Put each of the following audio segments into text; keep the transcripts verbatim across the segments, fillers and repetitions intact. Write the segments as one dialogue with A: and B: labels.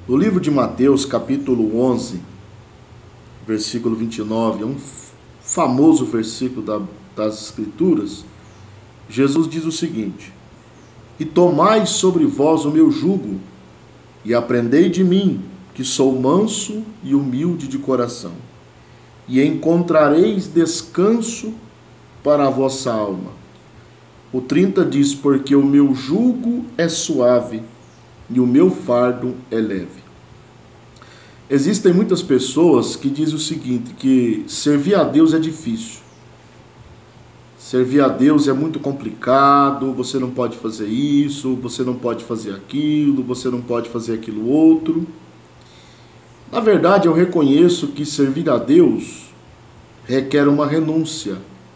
A: No livro de Mateus, capítulo onze, versículo vinte e nove, é um famoso versículo da, das Escrituras. Jesus diz o seguinte: e tomai sobre vós o meu jugo, e aprendei de mim, que sou manso e humilde de coração, e encontrareis descanso para a vossa alma. O trinta diz: porque o meu jugo é suave e o meu fardo é leve. Existem muitas pessoas que dizem o seguinte, que servir a Deus é difícil. Servir a Deus é muito complicado, você não pode fazer isso, você não pode fazer aquilo, você não pode fazer aquilo outro. Na verdade, eu reconheço que servir a Deus requer uma renúncia.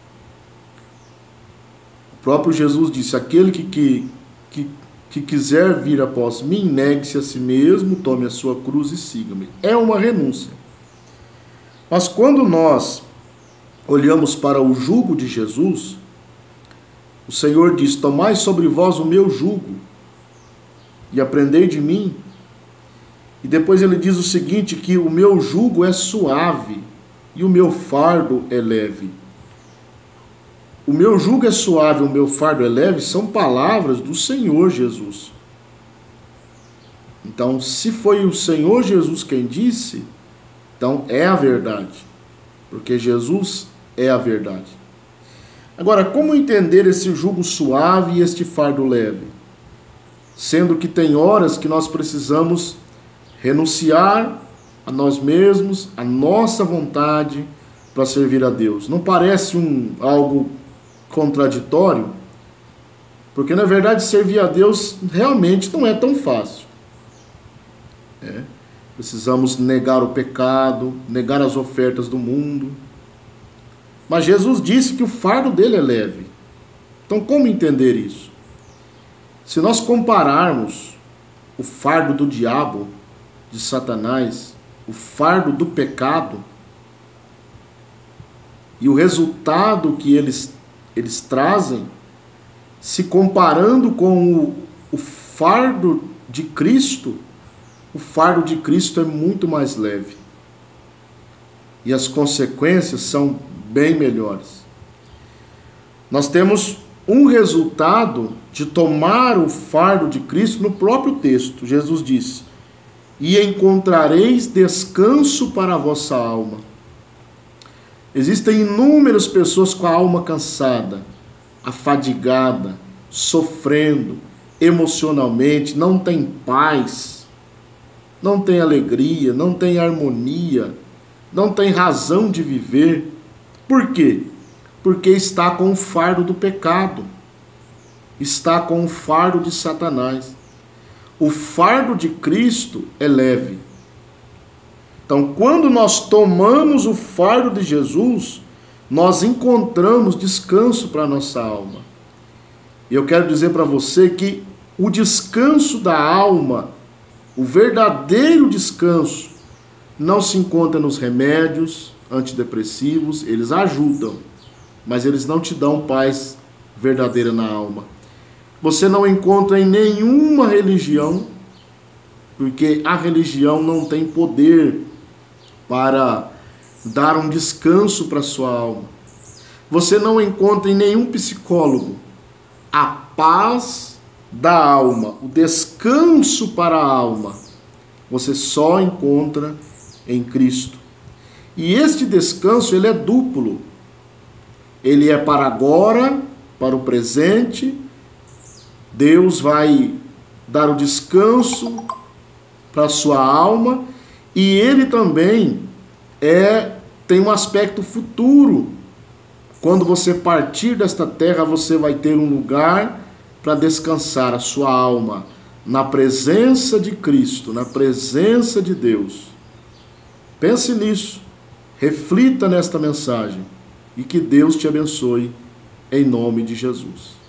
A: O próprio Jesus disse: aquele que, que, que, que quiser vir após mim, negue-se a si mesmo, tome a sua cruz e siga-me. É uma renúncia. Mas quando nós olhamos para o jugo de Jesus, o Senhor diz: tomai sobre vós o meu jugo e aprendei de mim. E depois ele diz o seguinte, que o meu jugo é suave e o meu fardo é leve. O meu jugo é suave, o meu fardo é leve, são palavras do Senhor Jesus. Então, se foi o Senhor Jesus quem disse, então é a verdade, porque Jesus é a verdade. Agora, como entender esse jugo suave e este fardo leve? Sendo que tem horas que nós precisamos renunciar a nós mesmos, a nossa vontade para servir a Deus. Não parece um, algo contraditório? Porque, na verdade, servir a Deus realmente não é tão fácil. É. Precisamos negar o pecado, negar as ofertas do mundo. Mas Jesus disse que o fardo dele é leve. Então, como entender isso? Se nós compararmos o fardo do diabo, de Satanás, o fardo do pecado, e o resultado que eles, eles trazem, se comparando com o, o fardo de Cristo, o fardo de Cristo é muito mais leve. E as consequências são bem melhores. Nós temos um resultado de tomar o fardo de Cristo no próprio texto. Jesus disse: e encontrareis descanso para a vossa alma. Existem inúmeras pessoas com a alma cansada, afadigada, sofrendo emocionalmente, não tem paz, não tem alegria, não tem harmonia, não tem razão de viver. Por quê? Porque está com o fardo do pecado, está com o fardo de Satanás. O fardo de Cristo é leve. Então, quando nós tomamos o fardo de Jesus, nós encontramos descanso para a nossa alma. E eu quero dizer para você que o descanso da alma, o verdadeiro descanso, não se encontra nos remédios antidepressivos. Eles ajudam, mas eles não te dão paz verdadeira na alma. Você não encontra em nenhuma religião, porque a religião não tem poder para dar um descanso para a sua alma. Você não encontra em nenhum psicólogo a paz da alma, o descanso para a alma. Você só encontra em Cristo. E este descanso, ele é duplo. Ele é para agora, para o presente. Deus vai dar o descanso para a sua alma, e ele também é, tem um aspecto futuro. Quando você partir desta terra, você vai ter um lugar para descansar a sua alma na presença de Cristo, na presença de Deus. Pense nisso, reflita nesta mensagem e que Deus te abençoe em nome de Jesus.